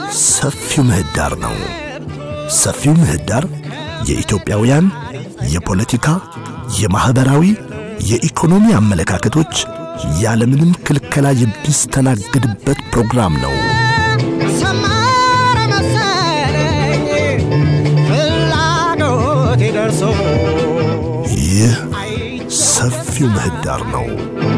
ሰፊው ምህዳር ነው። ሰፊው ምህዳር የኢትዮጵያውያን የፖለቲካ፣ የማህበራዊ፣ የኢኮኖሚ አመለካከቶች ያለምንም ክልከላ የሚስተናገድበት ፕሮግራም ነው። ሰማረ መሰለኝ ፍላጎት ይደርሶ ይህ ሰፊው ምህዳር ነው።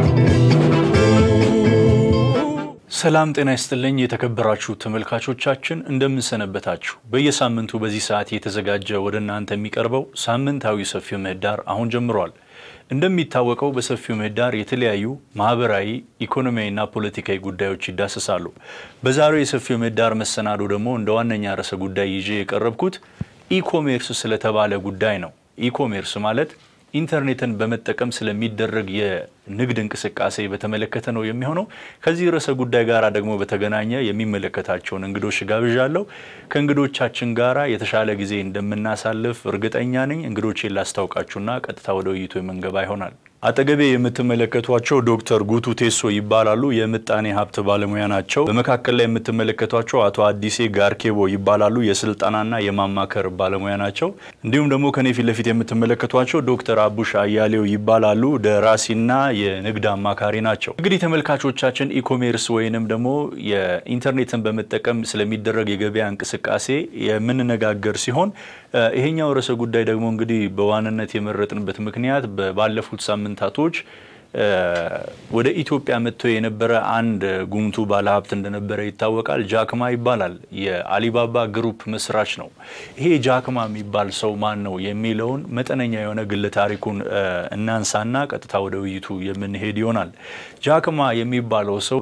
ሰላም ጤና ይስጥልኝ የተከበራችሁ ተመልካቾቻችን እንደምን ሰነበታችሁ። በየሳምንቱ በዚህ ሰዓት የተዘጋጀ ወደናንተ የሚቀርበው ሳምንታዊ ሰፊው ምህዳር አሁን ጀምሯል። እንደሚታወቀው በሰፊው ምህዳር የተለያዩ ማህበራዊ፣ ኢኮኖሚያዊና ፖለቲካዊ ጉዳዮች ይዳሰሳሉ። በዛሬው የሰፊው ምህዳር መሰናዶ ደግሞ እንደ ዋነኛ ርዕሰ ጉዳይ ይዤ የቀረብኩት ኢኮሜርስ ስለተባለ ጉዳይ ነው። ኢኮሜርስ ማለት ኢንተርኔትን በመጠቀም ስለሚደረግ የንግድ እንቅስቃሴ በተመለከተ ነው የሚሆነው። ከዚህ ርዕሰ ጉዳይ ጋራ ደግሞ በተገናኘ የሚመለከታቸውን እንግዶች ጋብዣለሁ። ከእንግዶቻችን ጋራ የተሻለ ጊዜ እንደምናሳልፍ እርግጠኛ ነኝ። እንግዶቼን ላስታውቃችሁና ቀጥታ ወደ ውይይቱ የምንገባ ይሆናል። አጠገቤ የምትመለከቷቸው ዶክተር ጉቱ ቴሶ ይባላሉ። የምጣኔ ሀብት ባለሙያ ናቸው። በመካከል ላይ የምትመለከቷቸው አቶ አዲሴ ጋርኬቦ ይባላሉ። የስልጣናና የማማከር ባለሙያ ናቸው። እንዲሁም ደግሞ ከኔ ፊት ለፊት የምትመለከቷቸው ዶክተር አቡሽ አያሌው ይባላሉ። ደራሲና የንግድ አማካሪ ናቸው። እንግዲህ ተመልካቾቻችን ኢኮሜርስ ወይንም ደግሞ የኢንተርኔትን በመጠቀም ስለሚደረግ የገበያ እንቅስቃሴ የምንነጋገር ሲሆን ይሄኛው ርዕሰ ጉዳይ ደግሞ እንግዲህ በዋናነት የመረጥንበት ምክንያት ባለፉት ሳምንታቶች ወደ ኢትዮጵያ መጥቶ የነበረ አንድ ጉምቱ ባለሀብት እንደነበረ ይታወቃል። ጃክማ ይባላል። የአሊባባ ግሩፕ መስራች ነው። ይሄ ጃክማ የሚባል ሰው ማን ነው የሚለውን መጠነኛ የሆነ ግለ ታሪኩን እናንሳና ቀጥታ ወደ ውይይቱ የምንሄድ ይሆናል። ጃክማ የሚባለው ሰው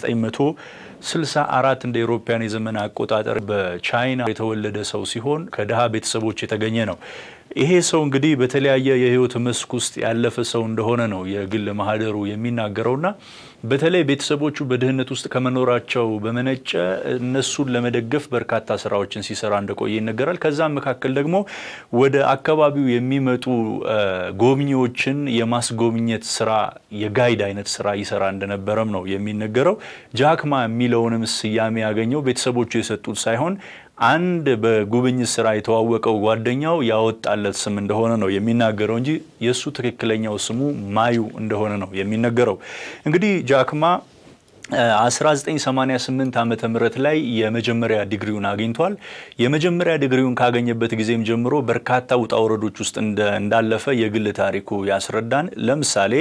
በ1964 እንደ አውሮፓውያን የዘመን አቆጣጠር በቻይና የተወለደ ሰው ሲሆን ከደሃ ቤተሰቦች የተገኘ ነው። ይሄ ሰው እንግዲህ በተለያየ የህይወት መስክ ውስጥ ያለፈ ሰው እንደሆነ ነው የግል ማህደሩ የሚናገረውና በተለይ ቤተሰቦቹ በድህነት ውስጥ ከመኖራቸው በመነጨ እነሱን ለመደገፍ በርካታ ስራዎችን ሲሰራ እንደቆየ ይነገራል። ከዛም መካከል ደግሞ ወደ አካባቢው የሚመጡ ጎብኚዎችን የማስጎብኘት ስራ፣ የጋይድ አይነት ስራ ይሰራ እንደነበረም ነው የሚነገረው። ጃክማ የሚለውንም ስያሜ ያገኘው ቤተሰቦቹ የሰጡት ሳይሆን አንድ በጉብኝት ስራ የተዋወቀው ጓደኛው ያወጣለት ስም እንደሆነ ነው የሚናገረው እንጂ የሱ ትክክለኛው ስሙ ማዩ እንደሆነ ነው የሚነገረው። እንግዲህ ጃክማ 1988 ዓመተ ምህረት ላይ የመጀመሪያ ዲግሪውን አግኝቷል። የመጀመሪያ ዲግሪውን ካገኘበት ጊዜም ጀምሮ በርካታ ውጣ ወረዶች ውስጥ እንዳለፈ የግል ታሪኩ ያስረዳን። ለምሳሌ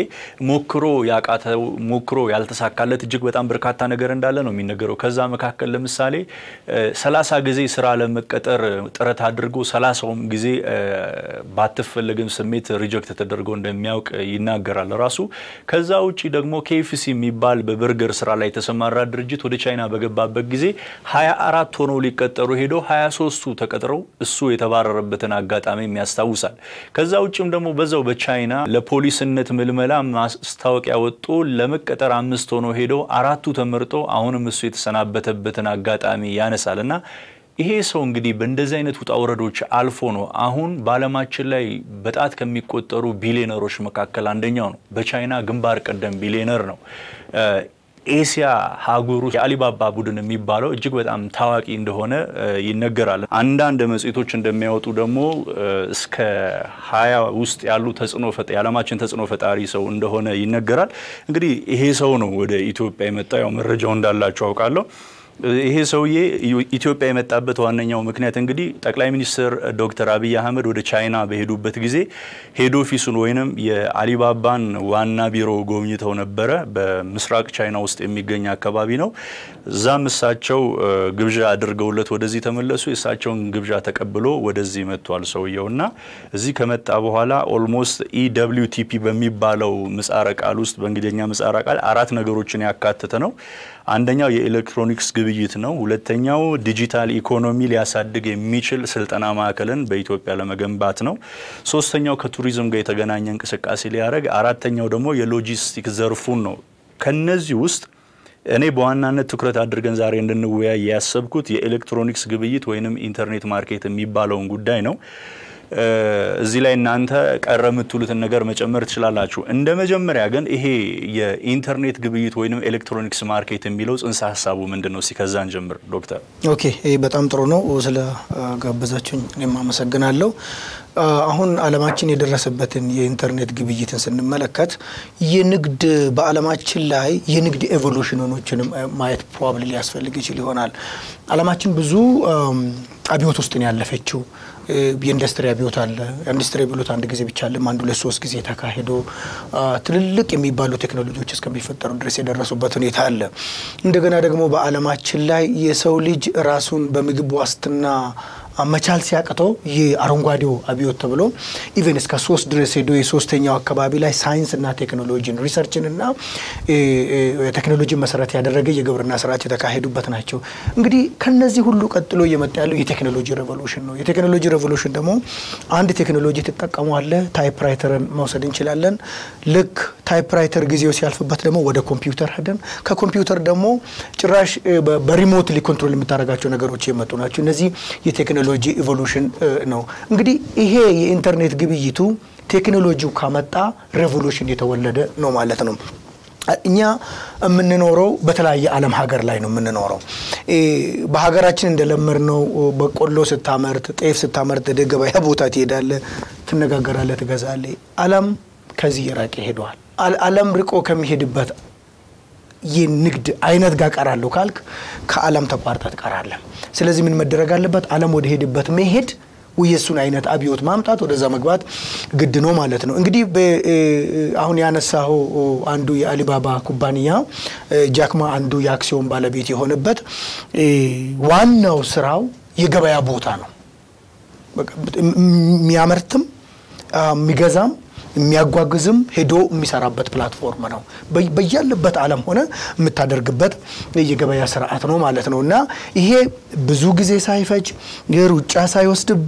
ሞክሮ ያልተሳካለት እጅግ በጣም በርካታ ነገር እንዳለ ነው የሚነገረው። ከዛ መካከል ለምሳሌ 30 ጊዜ ስራ ለመቀጠር ጥረት አድርጎ 30ም ጊዜ ባትፈልግም ስሜት ሪጀክት ተደርጎ እንደሚያውቅ ይናገራል ራሱ። ከዛ ውጪ ደግሞ KFC የሚባል በበርገር ስራ ላይ ተሰማራ ድርጅት ወደ ቻይና በገባበት ጊዜ 24 ሆነው ሊቀጠሩ ሄዶ 23ቱ ተቀጥረው እሱ የተባረረበትን አጋጣሚ ያስታውሳል። ከዛ ውጪም ደግሞ በዛው በቻይና ለፖሊስነት ምልመላ ማስታወቂያ ወጥቶ ለመቀጠር 5 ሆነው ሄዶ 4ቱ ተመርጦ አሁንም እሱ የተሰናበተበትን አጋጣሚ ያነሳልና ይሄ ሰው እንግዲህ በእንደዚህ አይነት ውጣ ወረዶች አልፎ ነው አሁን በዓለማችን ላይ በጣት ከሚቆጠሩ ቢሊዮነሮች መካከል አንደኛው ነው። በቻይና ግንባር ቀደም ቢሊዮነር ነው። ኤሲያ ሀገሩ የአሊባባ ቡድን የሚባለው እጅግ በጣም ታዋቂ እንደሆነ ይነገራል። አንዳንድ መጽሔቶች እንደሚያወጡ ደግሞ እስከ 20 ውስጥ ያሉ የዓለማችን ተጽዕኖ ፈጣሪ ሰው እንደሆነ ይነገራል። እንግዲህ ይሄ ሰው ነው ወደ ኢትዮጵያ የመጣው። ያው መረጃው እንዳላችሁ አውቃለሁ። ይሄ ሰውዬ ኢትዮጵያ የመጣበት ዋነኛው ምክንያት እንግዲህ ጠቅላይ ሚኒስትር ዶክተር አብይ አህመድ ወደ ቻይና በሄዱበት ጊዜ ሄድ ኦፊሱን ወይንም የአሊባባን ዋና ቢሮ ጎብኝተው ነበረ። በምስራቅ ቻይና ውስጥ የሚገኝ አካባቢ ነው። እዛም እሳቸው ግብዣ አድርገውለት ወደዚህ ተመለሱ። የእሳቸውን ግብዣ ተቀብሎ ወደዚህ መጥቷል ሰውየውና እዚህ ከመጣ በኋላ ኦልሞስት EWTP በሚባለው ምህጻረ ቃል ውስጥ በእንግሊዝኛ ምህጻረ ቃል 4 ነገሮችን ያካተተ ነው። አንደኛው የኤሌክትሮኒክስ ግብይት ነው። ሁለተኛው ዲጂታል ኢኮኖሚ ሊያሳድግ የሚችል ስልጠና ማዕከልን በኢትዮጵያ ለመገንባት ነው። ሶስተኛው ከቱሪዝም ጋር የተገናኘ እንቅስቃሴ ሊያደርግ፣ አራተኛው ደግሞ የሎጂስቲክ ዘርፉን ነው። ከነዚህ ውስጥ እኔ በዋናነት ትኩረት አድርገን ዛሬ እንድንወያይ ያሰብኩት የኤሌክትሮኒክስ ግብይት ወይንም ኢንተርኔት ማርኬት የሚባለውን ጉዳይ ነው። እዚህ ላይ እናንተ ቀረ የምትሉትን ነገር መጨመር ትችላላችሁ። እንደ መጀመሪያ ግን ይሄ የኢንተርኔት ግብይት ወይንም ኤሌክትሮኒክስ ማርኬት የሚለው ጽንሰ ሐሳቡ ምንድነው? ሲከዛን ጀምር ዶክተር። ኦኬ በጣም ጥሩ ነው ስለ ጋበዛችሁኝ እኔም አመሰግናለሁ። አሁን ዓለማችን የደረሰበትን የኢንተርኔት ግብይትን ስንመለከት የንግድ በዓለማችን ላይ የንግድ ኤቮሉሽኖችን ማየት ፕሮባብሊ ሊያስፈልግ ይችላል። ዓለማችን ብዙ አብዮት ውስጥ ነው ያለፈችው። የኢንዱስትሪ አብዮት አለ። ኢንዱስትሪ አብዮት አንድ ጊዜ ብቻ አይደለም፣ አንድ ሁለት ሶስት ጊዜ ተካሂዶ ትልልቅ የሚባሉ ቴክኖሎጂዎች እስከሚፈጠሩ ድረስ የደረሱበት ሁኔታ አለ። እንደገና ደግሞ በዓለማችን ላይ የሰው ልጅ ራሱን በምግብ ዋስትና መቻል ሲያቀተው የአረንጓዴው አብዮት ተብሎ ኢቨን እስከ 3 ድረስ ሄዶ የሶስተኛው አካባቢ ላይ ሳይንስ እና ቴክኖሎጂን ሪሰርችን እና ቴክኖሎጂ መሰረት ያደረገ የግብርና ስራዎች የተካሄዱበት ናቸው። እንግዲህ ከነዚህ ሁሉ ቀጥሎ የመጣ ያለው የቴክኖሎጂ ሬቮሉሽን ነው። የቴክኖሎጂ ሬቮሉሽን ደግሞ አንድ ቴክኖሎጂ ተጠቀመዋለ ታይፕራይተርን መውሰድ እንችላለን። ልክ ታይፕራይተር ጊዜው ሲያልፍበት ደግሞ ወደ ኮምፒውተር ሄደን ከኮምፒውተር ደግሞ ጭራሽ በሪሞትሊ ኮንትሮል የምታደርጋቸው ነገሮች የመጡ ናቸው። እነዚህ የቴክኖሎጂ ኢቮሉሽን ነው። እንግዲህ ይሄ የኢንተርኔት ግብይቱ ቴክኖሎጂው ካመጣ ሬቮሉሽን የተወለደ ነው ማለት ነው። እኛ የምንኖረው በተለያየ ዓለም ሀገር ላይ ነው የምንኖረው። በሀገራችን እንደለመድነው በቆሎ ስታመርት ጤፍ ስታመርት ገበያ ቦታ ትሄዳለህ፣ ትነጋገራለህ፣ ትገዛለህ። ዓለም ከዚህ የራቀ ሄዷል። ዓለም ርቆ ከሚሄድበት የንግድ አይነት ጋር ቀራለሁ ካልክ ከዓለም ተቋርጠህ ቀራለህ። ስለዚህ ምን መደረግ አለበት? ዓለም ወደ ሄድበት መሄድ ወየሱን አይነት አብዮት ማምጣት ወደዛ መግባት ግድ ነው ማለት ነው። እንግዲህ አሁን ያነሳው አንዱ የአሊባባ ኩባንያ ጃክማ አንዱ የአክሲዮን ባለቤት የሆነበት ዋናው ስራው የገበያ ቦታ ነው። የሚያመርትም የሚገዛም የሚያጓጉዝም ሄዶ የሚሰራበት ፕላትፎርም ነው። በያለበት ዓለም ሆነ የምታደርግበት የገበያ ስርዓት ነው ማለት ነውና ይሄ ብዙ ጊዜ ሳይፈጅ የሩጫ ሳይወስድብ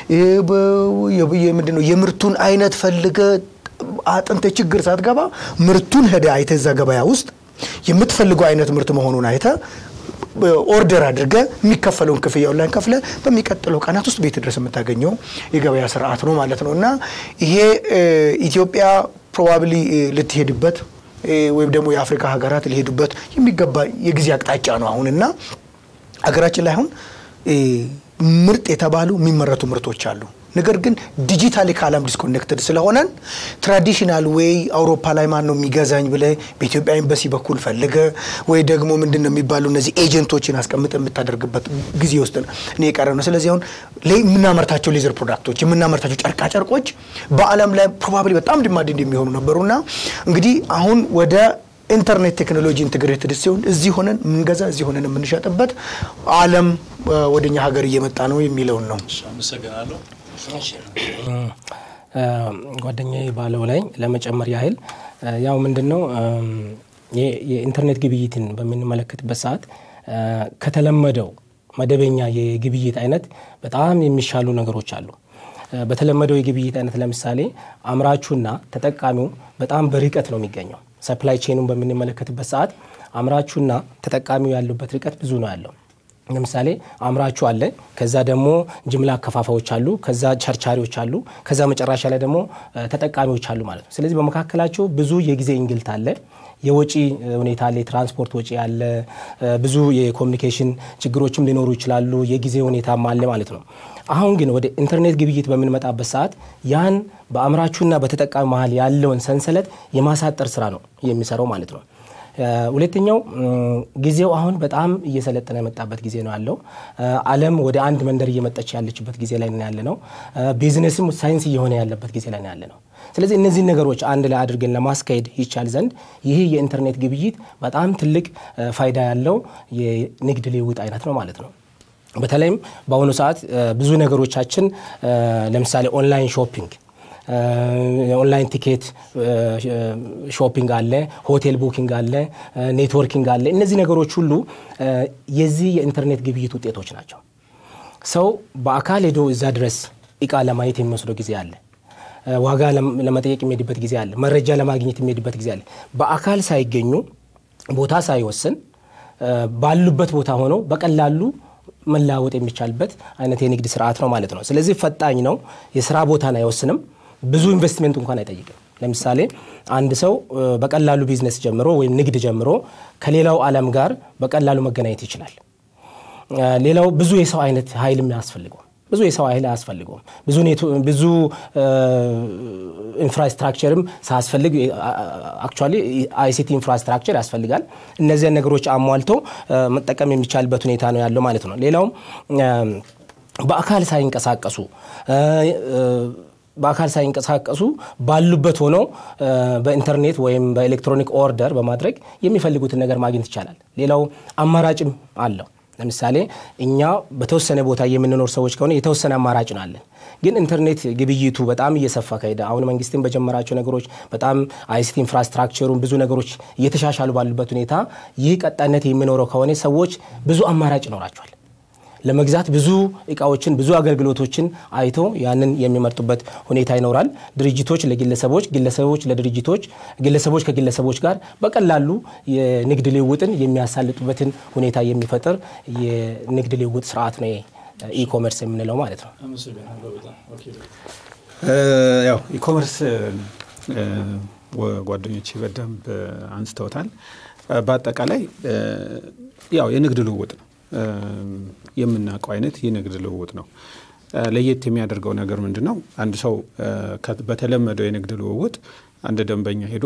ምንድነው የምርቱን አይነት ፈልገ አጥንተ ችግር ሳትገባ ምርቱን ሄደ አይተ እዛ ገበያ ውስጥ የምትፈልገው አይነት ምርት መሆኑን አይተ ኦርደር አድርገ የሚከፈለውን ክፍያ ኦንላይን ከፍለ በሚቀጥለው ቀናት ውስጥ ቤት ድረስ የምታገኘው የገበያ ስርዓት ነው ማለት ነውና ይሄ ኢትዮጵያ ፕሮባብሊ ልትሄድበት ወይም ደግሞ የአፍሪካ ሀገራት ሊሄዱበት የሚገባ የጊዜ አቅጣጫ ነው አሁንና ሀገራችን ላይ አሁን ምርጥ የተባሉ የሚመረቱ ምርቶች አሉ። ነገር ግን ዲጂታሊ ካለም ዲስኮኔክትድ ስለሆነ ትራዲሽናል ዌይ አውሮፓ ላይ ማን ነው የሚገዛኝ ብለ በኢትዮጵያ ኤምባሲ በኩል ፈልገ ወይ ደግሞ ምንድነው የሚባሉ እነዚህ ኤጀንቶችን አስቀምጠ የምታደርግበት ጊዜ ውስጥ ነው የቀረው ነው። ስለዚህ አሁን የምናመርታቸው ሌዘር ፕሮዳክቶች የምናመርታቸው ጨርቃ ጨርቆች በአለም ላይ ፕሮባብሊ በጣም ዲማንድ እንደሚሆኑ ነበርና እንግዲህ አሁን ወደ ኢንተርኔት ቴክኖሎጂ ኢንተግሬትድ ሲሆን እዚህ ሆነን ምንገዛ እዚህ ሆነን ምንሸጥበት ዓለም ወደኛ ሀገር እየመጣ ነው የሚለው ነው። አመሰግናለሁ። ጓደኛዬ ባለው ላይ ለመጨመር ያህል ያው ምንድነው የኢንተርኔት ግብይትን በሚመለከትበት ሰዓት ከተለመደው መደበኛ የግብይት አይነት በጣም የሚሻሉ ነገሮች አሉ። በተለመደው የግብይት አይነት ለምሳሌ አምራቹና ተጠቃሚው በጣም በርቀት ነው የሚገኘው። ሰፕላይ ቼኑን በሚመለከትበት ሰዓት አምራቹና ተጠቃሚው ያሉበት ርቀት ብዙ ነው ያለው። ለምሳሌ አምራቹ አለ፣ ከዛ ደግሞ ጅምላ አከፋፋዮች አሉ፣ ከዛ ቸርቻሪዎች አሉ፣ ከዛ መጨረሻ ላይ ደግሞ ተጠቃሚዎች አሉ ማለት ነው። ስለዚህ በመካከላቸው ብዙ የጊዜ እንግልት አለ፣ የወጪ ሁኔታ አለ፣ ትራንስፖርት ወጪ አለ፣ ብዙ የኮሙኒኬሽን ችግሮችም ሊኖሩ ይችላሉ፣ የጊዜ ሁኔታም አለ ማለት ነው። አሁን ግን ወደ ኢንተርኔት ግብይት በምንመጣበት ሰዓት ያን በአምራቹና በተጠቃሚ መሃል ያለውን ሰንሰለት የማሳጠር ስራ ነው የሚሰራው ማለት ነው። ሁለተኛው ጊዜው አሁን በጣም እየሰለጠነ የመጣበት ጊዜ ነው ያለው። ዓለም ወደ አንድ መንደር እየመጣች ያለችበት ጊዜ ላይ ነው ያለነው። ቢዝነስም ሳይንስ እየሆነ ያለበት ጊዜ ላይ ነው ያለነው። ስለዚህ እነዚህ ነገሮች አንድ ላይ አድርገን ለማስካሄድ ይቻል ዘንድ ይሄ የኢንተርኔት ግብይት በጣም ትልቅ ፋይዳ ያለው የንግድ ልውውጥ አይነት ነው ማለት ነው። በተለይም በአሁኑ ሰዓት ብዙ ነገሮቻችን ለምሳሌ ኦንላይን ሾፒንግ ኦንላይን ቲኬት ሾፒንግ አለ፣ ሆቴል ቡኪንግ አለ፣ ኔትወርኪንግ አለ። እነዚህ ነገሮች ሁሉ የዚህ የኢንተርኔት ግብይት ውጤቶች ናቸው። ሰው በአካል ሄዶ እዛ ድረስ እቃ ለማየት የሚወስደው ጊዜ አለ፣ ዋጋ ለመጠየቅ የሚሄድበት ጊዜ አለ፣ መረጃ ለማግኘት የሚሄድበት ጊዜ አለ። በአካል ሳይገኙ ቦታ ሳይወስን ባሉበት ቦታ ሆነው በቀላሉ መላወጥ የሚቻልበት አይነት የንግድ ስርዓት ነው ማለት ነው። ስለዚህ ፈጣኝ ነው፣ የሥራ ቦታን አይወስንም፣ ብዙ ኢንቨስትመንት እንኳን አይጠይቅም። ለምሳሌ አንድ ሰው በቀላሉ ቢዝነስ ጀምሮ ወይም ንግድ ጀምሮ ከሌላው ዓለም ጋር በቀላሉ መገናኘት ይችላል። ሌላው ብዙ የሰው አይነት ኃይል የሚያስፈልገው ብዙ የሰው ኃይል አያስፈልገውም። ብዙ ኢንፍራስትራክቸርም ሳያስፈልግ አክቹአሊ አይሲቲ ኢንፍራስትራክቸር ያስፈልጋል። እነዚህ ነገሮች አሟልቶ መጠቀም የሚቻልበት ሁኔታ ነው ያለው ማለት ነው። ሌላው በአካል ሳይንቀሳቀሱ ባሉበት ሆነው በኢንተርኔት ወይም በኤሌክትሮኒክ ኦርደር በማድረግ የሚፈልጉትን ነገር ማግኘት ይቻላል። ሌላው አማራጭም አለው። ለምሳሌ እኛ በተወሰነ ቦታ የምንኖር ሰዎች ከሆነ የተወሰነ አማራጭ ነው አለን። ግን ኢንተርኔት ግብይቱ በጣም እየሰፋ ከሄደ አሁን መንግስትን በጀመራቸው ነገሮች በጣም አይሲቲ ኢንፍራስትራክቸሩን ብዙ ነገሮች እየተሻሻሉ ባሉበት ሁኔታ ይህ ቀጣይነት የሚኖረው ከሆነ ሰዎች ብዙ አማራጭ ይኖራቸዋል። ለመግዛት ብዙ እቃዎችን ብዙ አገልግሎቶችን አይቶ ያንን የሚመርጡበት ሁኔታ ይኖራል። ድርጅቶች ለግለሰቦች፣ ግለሰቦች ለድርጅቶች፣ ግለሰቦች ከግለሰቦች ጋር በቀላሉ የንግድ ልውውጥን የሚያሳልጡበትን ሁኔታ የሚፈጥር የንግድ ልውውጥ ስርዓት ነው ኢኮመርስ የምንለው ማለት ነው። ያው ኢኮመርስ ጓደኞቼ በደንብ አንስተውታል። በአጠቃላይ ያው የንግድ ልውውጥ ነው የምናውቀው አይነት የንግድ ልውውጥ ነው። ለየት የሚያደርገው ነገር ምንድነው? አንድ ሰው በተለመደው የንግድ ልውውጥ አንድ ደንበኛ ሄዶ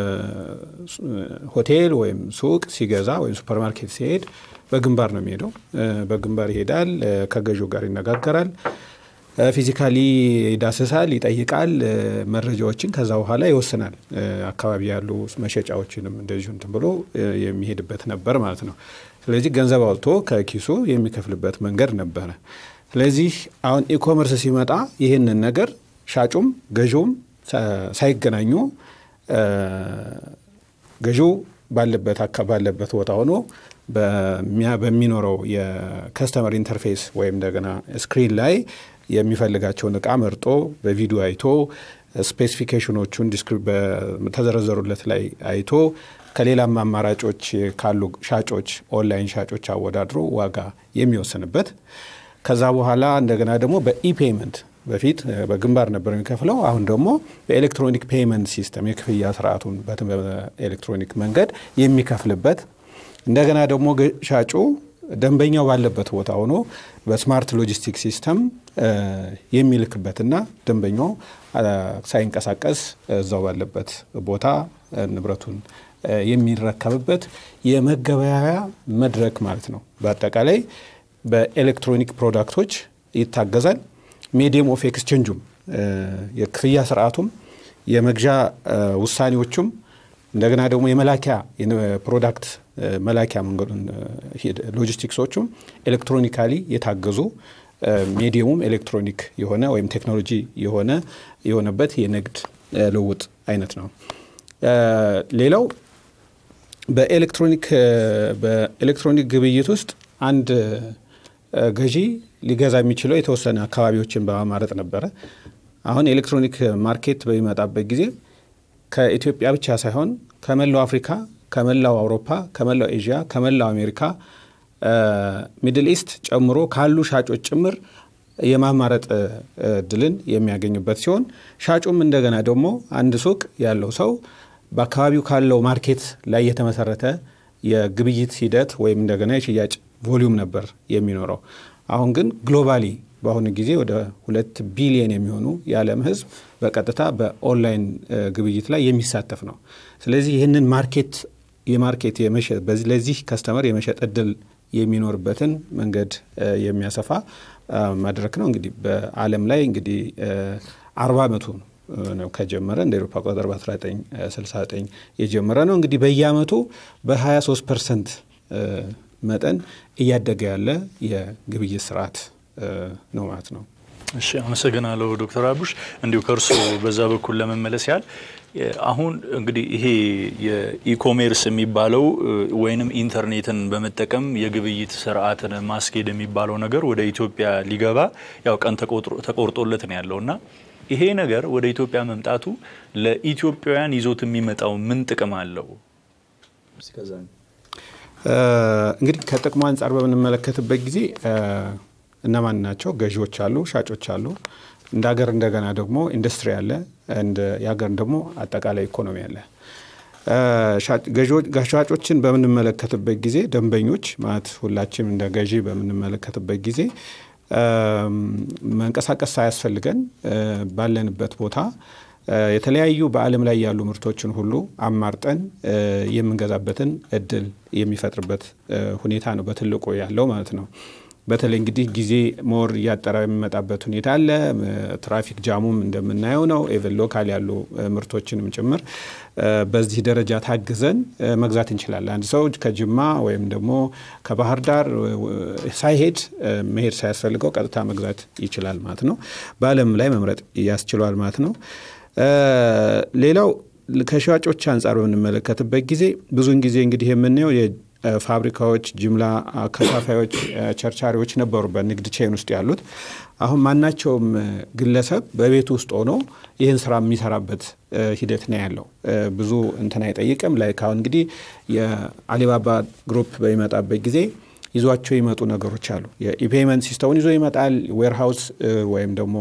ሆቴል ወይም ሱቅ ሲገዛ ወይም ሱፐርማርኬት ሲሄድ በግንባር ነው የሚሄደው። በግንባር ይሄዳል፣ ከገዢው ጋር ይነጋገራል፣ ፊዚካሊ ይዳሰሳል፣ ይጠይቃል መረጃዎችን፣ ከዛ በኋላ ይወስናል። አካባቢ ያሉ መሸጫዎችንም እንደዚሁ እንትን ብሎ የሚሄድበት ነበር ማለት ነው። ስለዚህ ገንዘብ አውጥቶ ከኪሱ የሚከፍልበት መንገድ ነበረ። ስለዚህ አሁን ኢኮመርስ ሲመጣ ይህንን ነገር ሻጩም ገዢውም ሳይገናኙ ገዢው ባለበት ቦታ ሆኖ በሚኖረው የከስተመር ኢንተርፌስ ወይም እንደገና ስክሪን ላይ የሚፈልጋቸውን እቃ መርጦ በቪዲዮ አይቶ ስፔሲፊኬሽኖቹን ተዘረዘሩለት ላይ አይቶ ከሌላም አማራጮች ካሉ ሻጮች ኦንላይን ሻጮች አወዳድሮ ዋጋ የሚወስንበት፣ ከዛ በኋላ እንደገና ደግሞ በኢፔመንት በፊት በግንባር ነበር የሚከፍለው፣ አሁን ደግሞ በኤሌክትሮኒክ ፔመንት ሲስተም የክፍያ ስርዓቱን በኤሌክትሮኒክ መንገድ የሚከፍልበት፣ እንደገና ደግሞ ሻጩ ደንበኛው ባለበት ቦታ ሆኖ በስማርት ሎጂስቲክ ሲስተም የሚልክበትና ደንበኛው ሳይንቀሳቀስ እዛው ባለበት ቦታ ንብረቱን የሚረከብበት የመገበያያ መድረክ ማለት ነው። በአጠቃላይ በኤሌክትሮኒክ ፕሮዳክቶች ይታገዛል። ሜዲየም ኦፍ ኤክስቼንጁም የክፍያ ስርዓቱም የመግዣ ውሳኔዎቹም እንደገና ደግሞ የመላኪያ ፕሮዳክት መላኪያ መንገዱን ሎጂስቲክሶቹም ኤሌክትሮኒካሊ የታገዙ ሜዲየሙም ኤሌክትሮኒክ የሆነ ወይም ቴክኖሎጂ የሆነበት የንግድ ልውውጥ አይነት ነው። ሌላው በኤሌክትሮኒክ ግብይት ውስጥ አንድ ገዢ ሊገዛ የሚችለው የተወሰነ አካባቢዎችን በማማረጥ ነበረ። አሁን ኤሌክትሮኒክ ማርኬት በሚመጣበት ጊዜ ከኢትዮጵያ ብቻ ሳይሆን ከመላው አፍሪካ፣ ከመላው አውሮፓ፣ ከመላው ኤዥያ፣ ከመላው አሜሪካ፣ ሚድል ኢስት ጨምሮ ካሉ ሻጮች ጭምር የማማረጥ ድልን የሚያገኙበት ሲሆን ሻጩም እንደገና ደግሞ አንድ ሱቅ ያለው ሰው በአካባቢው ካለው ማርኬት ላይ የተመሰረተ የግብይት ሂደት ወይም እንደገና የሽያጭ ቮሊዩም ነበር የሚኖረው። አሁን ግን ግሎባሊ በአሁኑ ጊዜ ወደ 2 ቢሊዮን የሚሆኑ የዓለም ሕዝብ በቀጥታ በኦንላይን ግብይት ላይ የሚሳተፍ ነው። ስለዚህ ይህንን ማርኬት ለዚህ ከስተመር የመሸጥ እድል የሚኖርበትን መንገድ የሚያሰፋ መድረክ ነው። እንግዲህ በዓለም ላይ እንግዲህ 40 ዓመቱ ነው ከጀመረ እንደ አውሮፓ አቆጣጠር በ1969 የጀመረ ነው። እንግዲህ በየአመቱ በ23% መጠን እያደገ ያለ የግብይት ስርዓት ነው ማለት ነው። እሺ አመሰግናለሁ ዶክተር አቡሽ። እንዲሁ ከርሶ በዛ በኩል ለመመለስ ያህል አሁን እንግዲህ ይሄ የኢኮሜርስ የሚባለው ወይንም ኢንተርኔትን በመጠቀም የግብይት ስርዓትን ማስኬድ የሚባለው ነገር ወደ ኢትዮጵያ ሊገባ ያው ቀን ተቆርጦለት ነው ያለውና ይሄ ነገር ወደ ኢትዮጵያ መምጣቱ ለኢትዮጵያውያን ይዞት የሚመጣው ምን ጥቅም አለው? እንግዲህ ከጥቅሙ አንፃር በምንመለከትበት ጊዜ እነማን ናቸው? ገዢዎች አሉ፣ ሻጮች አሉ። እንደ ሀገር እንደገና ደግሞ ኢንዱስትሪ አለ፣ እንደ የሀገር ደግሞ አጠቃላይ ኢኮኖሚ አለ። ሻጮችን በምንመለከትበት ጊዜ ደንበኞች ማለት ሁላችንም እንደ ገዢ በምንመለከትበት ጊዜ መንቀሳቀስ ሳያስፈልገን ባለንበት ቦታ የተለያዩ በዓለም ላይ ያሉ ምርቶችን ሁሉ አማርጠን የምንገዛበትን እድል የሚፈጥርበት ሁኔታ ነው በትልቁ ያለው ማለት ነው። በተለይ እንግዲህ ጊዜ ሞር እያጠራ የሚመጣበት ሁኔታ አለ። ትራፊክ ጃሙም እንደምናየው ነው። ኤቨን ሎካል ያሉ ምርቶችንም ጭምር በዚህ ደረጃ ታግዘን መግዛት እንችላለን። አንድ ሰው ከጅማ ወይም ደግሞ ከባህር ዳር ሳይሄድ መሄድ ሳያስፈልገው ቀጥታ መግዛት ይችላል ማለት ነው። በዓለም ላይ መምረጥ ያስችሏል ማለት ነው። ሌላው ከሻጮች አንጻር በምንመለከትበት ጊዜ ብዙውን ጊዜ እንግዲህ የምናየው ፋብሪካዎች፣ ጅምላ ከፋፋዮች፣ ቸርቻሪዎች ነበሩ በንግድ ቼን ውስጥ ያሉት። አሁን ማናቸውም ግለሰብ በቤት ውስጥ ሆኖ ይህን ስራ የሚሰራበት ሂደት ነው ያለው። ብዙ እንትን አይጠይቅም። ላይክ አሁን እንግዲህ የአሊባባ ግሩፕ በሚመጣበት ጊዜ ይዟቸው ይመጡ ነገሮች አሉ። የኢፔመንት ሲስተሙን ይዞ ይመጣል። ዌርሃውስ ወይም ደግሞ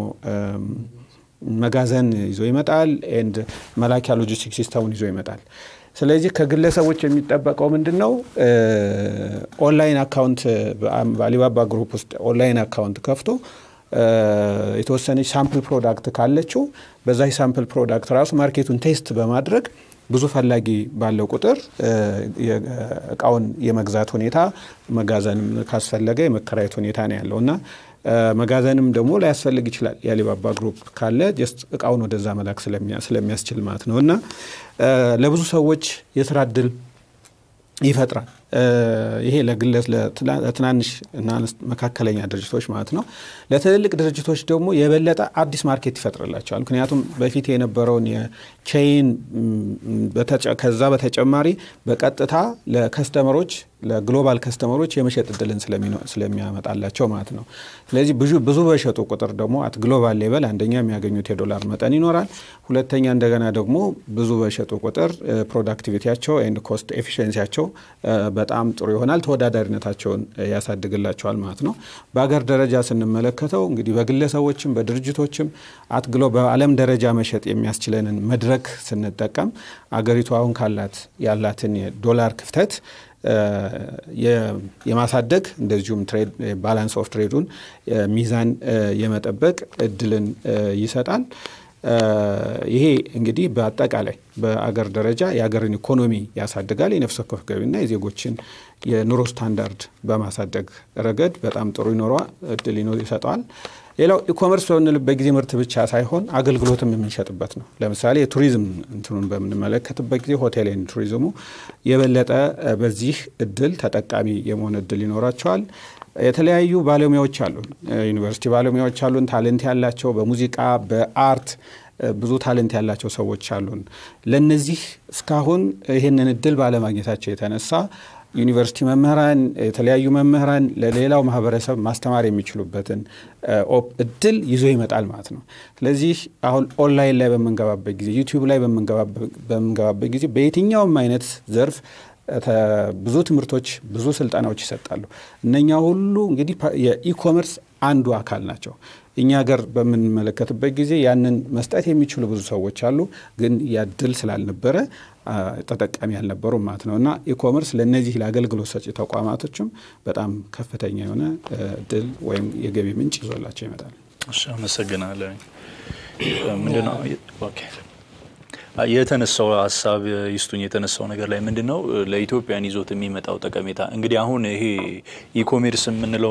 መጋዘን ይዞ ይመጣል። ኤንድ መላኪያ ሎጂስቲክ ሲስተሙን ይዞ ይመጣል። ስለዚህ ከግለሰቦች የሚጠበቀው ምንድነው? ኦንላይን አካውንት በአሊባባ ግሩፕ ውስጥ ኦንላይን አካውንት ከፍቶ የተወሰነች ሳምፕል ፕሮዳክት ካለችው በዛ ሳምፕል ፕሮዳክት ራሱ ማርኬቱን ቴስት በማድረግ ብዙ ፈላጊ ባለው ቁጥር እቃውን የመግዛት ሁኔታ መጋዘንም ካስፈለገ የመከራየት ሁኔታ ነው ያለውና መጋዘንም ደግሞ ላያስፈልግ ይችላል። የአሊባባ ግሩፕ ካለ ጀስት እቃውን ወደዛ መላክ ስለሚያስችል ማለት ነውና ለብዙ ሰዎች የስራ እድል ይፈጥራል። ይሄ ለትናንሽ እና መካከለኛ ድርጅቶች ማለት ነው። ለትልልቅ ድርጅቶች ደግሞ የበለጠ አዲስ ማርኬት ይፈጥርላቸዋል። ምክንያቱም በፊት የነበረውን የቼይን ከዛ በተጨማሪ በቀጥታ ለከስተመሮች ለግሎባል ከስተመሮች የመሸጥ እድልን ስለሚያመጣላቸው ማለት ነው። ስለዚህ ብዙ በሸጡ ቁጥር ደግሞ አት ግሎባል ሌቨል አንደኛ የሚያገኙት የዶላር መጠን ይኖራል። ሁለተኛ እንደገና ደግሞ ብዙ በሸጡ ቁጥር ፕሮዳክቲቪቲያቸው ኤንድ ኮስት ኤፊሺየንሲያቸው በጣም ጥሩ ይሆናል። ተወዳዳሪነታቸውን ያሳድግላቸዋል ማለት ነው። በአገር ደረጃ ስንመለከተው እንግዲህ በግለሰቦችም በድርጅቶችም በዓለም ደረጃ መሸጥ የሚያስችለንን መድረክ ስንጠቀም አገሪቱ አሁን ያላትን የዶላር ክፍተት የማሳደግ እንደዚሁም ትሬድ ባላንስ ኦፍ ትሬዱን ሚዛን የመጠበቅ እድልን ይሰጣል። ይሄ እንግዲህ በአጠቃላይ በአገር ደረጃ የአገርን ኢኮኖሚ ያሳድጋል። የነፍስ ወከፍ ገቢና የዜጎችን የኑሮ ስታንዳርድ በማሳደግ ረገድ በጣም ጥሩ እድል ይሰጠዋል። ሌላው ኢኮመርስ በምንልበት ጊዜ ምርት ብቻ ሳይሆን አገልግሎትም የምንሸጥበት ነው። ለምሳሌ የቱሪዝም እንትኑን በምንመለከትበት ጊዜ ሆቴልን ቱሪዝሙ የበለጠ በዚህ እድል ተጠቃሚ የመሆን እድል ይኖራቸዋል። የተለያዩ ባለሙያዎች አሉን፣ ዩኒቨርሲቲ ባለሙያዎች አሉን፣ ታለንት ያላቸው በሙዚቃ በአርት ብዙ ታለንት ያላቸው ሰዎች አሉን። ለነዚህ እስካሁን ይህንን እድል ባለማግኘታቸው የተነሳ ዩኒቨርሲቲ መምህራን የተለያዩ መምህራን ለሌላው ማህበረሰብ ማስተማር የሚችሉበትን እድል ይዞ ይመጣል ማለት ነው። ስለዚህ አሁን ኦንላይን ላይ በመንገባበት ጊዜ ዩቲዩብ ላይ በመንገባበት ጊዜ በየትኛውም አይነት ዘርፍ ብዙ ትምህርቶች ብዙ ስልጠናዎች ይሰጣሉ። እነኛ ሁሉ እንግዲህ የኢኮመርስ አንዱ አካል ናቸው። እኛ ሀገር በምንመለከትበት ጊዜ ያንን መስጠት የሚችሉ ብዙ ሰዎች አሉ፣ ግን ያድል ስላልነበረ ተጠቃሚ ያልነበሩ ማለት ነውና ኢኮመርስ ለነዚህ ለአገልግሎት ሰጪ ተቋማቶችም በጣም ከፍተኛ የሆነ እድል ወይም የገቢ ምንጭ ይዞላቸው ይመጣል። እሺ፣ አመሰግናለሁ። ምንድነው ኦኬ የተነሳው ሐሳብ ይስጡኝ የተነሳው ነገር ላይ ምንድነው ለኢትዮጵያን ይዞት የሚመጣው ጠቀሜታ? እንግዲህ አሁን ይሄ ኢኮሜርስ የምንለው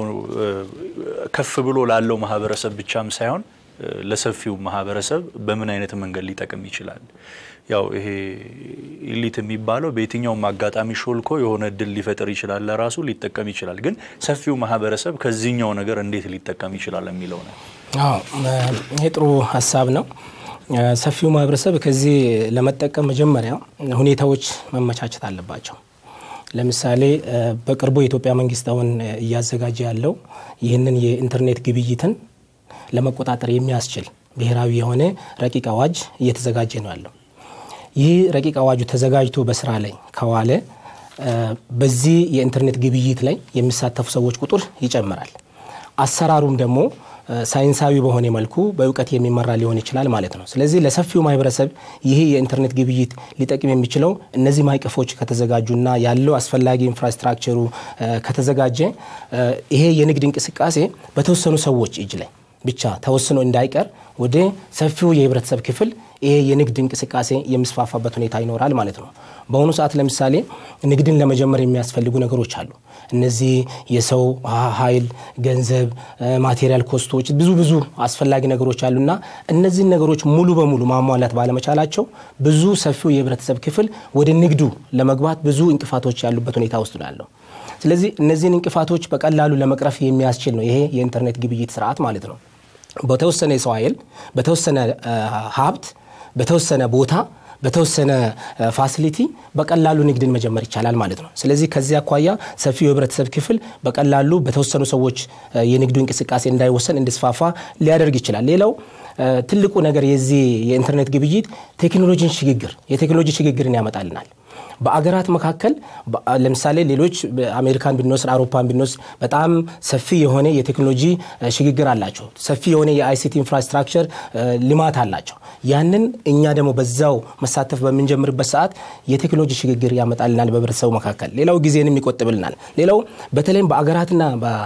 ከፍ ብሎ ላለው ማህበረሰብ ብቻም ሳይሆን ለሰፊው ማህበረሰብ በምን አይነት መንገድ ሊጠቅም ይችላል? ያው ይሄ ኢሊት የሚባለው በየትኛውም አጋጣሚ ሾልኮ የሆነ እድል ሊፈጥር ይችላል፣ ለራሱ ሊጠቀም ይችላል። ግን ሰፊው ማህበረሰብ ከዚህኛው ነገር እንዴት ሊጠቀም ይችላል የሚለው ነው። ይሄ ጥሩ ሐሳብ ነው። ሰፊው ማህበረሰብ ከዚህ ለመጠቀም መጀመሪያ ሁኔታዎች መመቻቸት አለባቸው። ለምሳሌ በቅርቡ የኢትዮጵያ መንግስት አሁን እያዘጋጀ ያለው ይህንን የኢንተርኔት ግብይትን ለመቆጣጠር የሚያስችል ብሔራዊ የሆነ ረቂቅ አዋጅ እየተዘጋጀ ነው ያለው። ይህ ረቂቅ አዋጁ ተዘጋጅቶ በስራ ላይ ከዋለ በዚህ የኢንተርኔት ግብይት ላይ የሚሳተፉ ሰዎች ቁጥር ይጨምራል። አሰራሩም ደግሞ ሳይንሳዊ በሆነ መልኩ በእውቀት የሚመራ ሊሆን ይችላል ማለት ነው። ስለዚህ ለሰፊው ማህበረሰብ ይሄ የኢንተርኔት ግብይት ሊጠቅም የሚችለው እነዚህ ማይቀፎች ከተዘጋጁና ያለው አስፈላጊ ኢንፍራስትራክቸሩ ከተዘጋጀ ይሄ የንግድ እንቅስቃሴ በተወሰኑ ሰዎች እጅ ላይ ብቻ ተወስኖ እንዳይቀር ወደ ሰፊው የህብረተሰብ ክፍል ይሄ የንግድ እንቅስቃሴ የሚስፋፋበት ሁኔታ ይኖራል ማለት ነው። በአሁኑ ሰዓት ለምሳሌ ንግድን ለመጀመር የሚያስፈልጉ ነገሮች አሉ። እነዚህ የሰው ኃይል፣ ገንዘብ፣ ማቴሪያል ኮስቶች ብዙ አስፈላጊ ነገሮች አሉና እነዚህ ነገሮች ሙሉ በሙሉ ማሟላት ባለመቻላቸው ብዙ ሰፊው የህብረተሰብ ክፍል ወደ ንግዱ ለመግባት ብዙ እንቅፋቶች ያሉበት ሁኔታ ውስጥ ነው። ስለዚህ እነዚህን እንቅፋቶች በቀላሉ ለመቅረፍ የሚያስችል ነው ይሄ የኢንተርኔት ግብይት ስርዓት ማለት ነው። በተወሰነ የሰው ኃይል፣ በተወሰነ ሀብት፣ በተወሰነ ቦታ፣ በተወሰነ ፋሲሊቲ በቀላሉ ንግድን መጀመር ይቻላል ማለት ነው። ስለዚህ ከዚህ አኳያ ሰፊው የህብረተሰብ ክፍል በቀላሉ በተወሰኑ ሰዎች የንግዱ እንቅስቃሴ እንዳይወሰን እንዲስፋፋ ሊያደርግ ይችላል። ሌላው ትልቁ ነገር የዚህ የኢንተርኔት ግብይት የቴክኖሎጂ ሽግግርን ያመጣልናል። በአገራት መካከል ለምሳሌ ሌሎች አሜሪካን ብንወስድ አውሮፓን ብንወስድ በጣም ሰፊ የሆነ የቴክኖሎጂ ሽግግር አላቸው። ሰፊ የሆነ የአይሲቲ ኢንፍራስትራክቸር ልማት አላቸው። ያንን እኛ ደግሞ በዛው መሳተፍ በመንጀምርበት ሰዓት የቴክኖሎጂ ሽግግር ያመጣልናል በህብረተሰቡ መካከል። ሌላው ጊዜንም ይቆጥብልናል። ሌላው በተለይም በአገራትና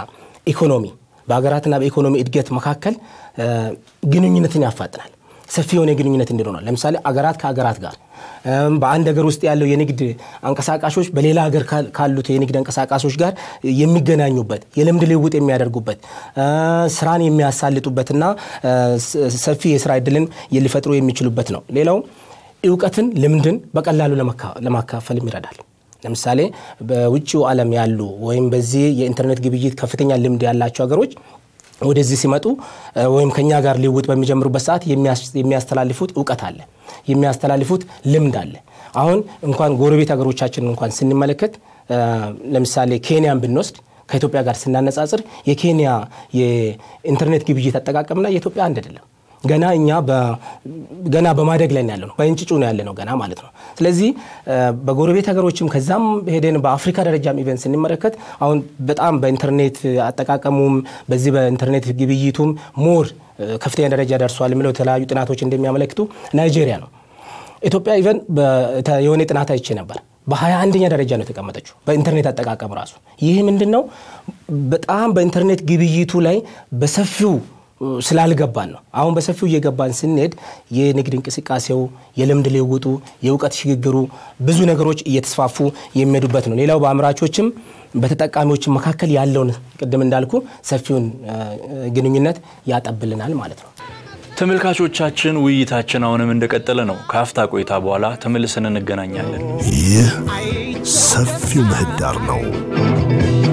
በኢኮኖሚ እድገት መካከል ግንኙነትን ያፋጥናል። ሰፊ የሆነ ግንኙነት እንዲኖር ለምሳሌ አገራት ከአገራት ጋር በአንድ ሀገር ውስጥ ያለው የንግድ አንቀሳቃሾች በሌላ ሀገር ካሉት የንግድ አንቀሳቃሾች ጋር የሚገናኙበት የልምድ ልውውጥ የሚያደርጉበት ስራን የሚያሳልጡበትና ሰፊ የስራ ዕድልን ሊፈጥሩ የሚችሉበት ነው። ሌላው ዕውቀትን ልምድን በቀላሉ ለማካፈል ይረዳል። ለምሳሌ በውጪው ዓለም ያሉ ወይም በዚህ የኢንተርኔት ግብይት ከፍተኛ ልምድ ያላቸው ሀገሮች ወደዚህ ሲመጡ ወይም ከኛ ጋር ሊውጥ በሚጀምሩበት ሰዓት የሚያስተላልፉት ዕውቀት አለ፣ የሚያስተላልፉት ልምድ አለ። አሁን እንኳን ጎረቤት ሀገሮቻችን እንኳን ስንመለከት ለምሳሌ ኬንያን ብንወስድ ከኢትዮጵያ ጋር ስናነጻጽር የኬንያ የኢንተርኔት ግብይት አጠቃቀምና የኢትዮጵያ አንድ አይደለም። ገና በማደግ ላይ ያለ ነው፣ በእንጭጩ ነው ያለ ነው ገና ማለት ነው። ስለዚህ በጎረቤት ሀገሮችም ከዛም ሄደን በአፍሪካ ደረጃም ኢቨንት ስንመለከት አሁን በጣም በኢንተርኔት አጠቃቀሙም በዚህ በኢንተርኔት ግብይቱም ሞር ከፍተኛ ደረጃ ደርሷል የሚለው የተለያዩ ጥናቶች እንደሚያመለክቱ ናይጄሪያ ነው። ኢትዮጵያ ኢቨንት የሆነ ጥናት አይቼ ነበር በ21ኛ ደረጃ ነው የተቀመጠችው በኢንተርኔት አጠቃቀም ራሱ። ይህ ምንድነው? በጣም በኢንተርኔት ግብይቱ ላይ በሰፊው ስላልገባን ነው። አሁን በሰፊው እየገባን ስንሄድ የንግድ እንቅስቃሴው፣ የልምድ ልውውጡ፣ የዕውቀት ሽግግሩ ብዙ ነገሮች እየተስፋፉ የሚሄዱበት ነው። ሌላው በአምራቾችም በተጠቃሚዎችም መካከል ያለውን ቅድም እንዳልኩ ሰፊውን ግንኙነት ያጠብልናል ማለት ነው። ተመልካቾቻችን ውይይታችን አሁንም እንደቀጠለ ነው። ካፍታ ቆይታ በኋላ ተመልሰን እንገናኛለን። ይህ ሰፊው ምህዳር ነው።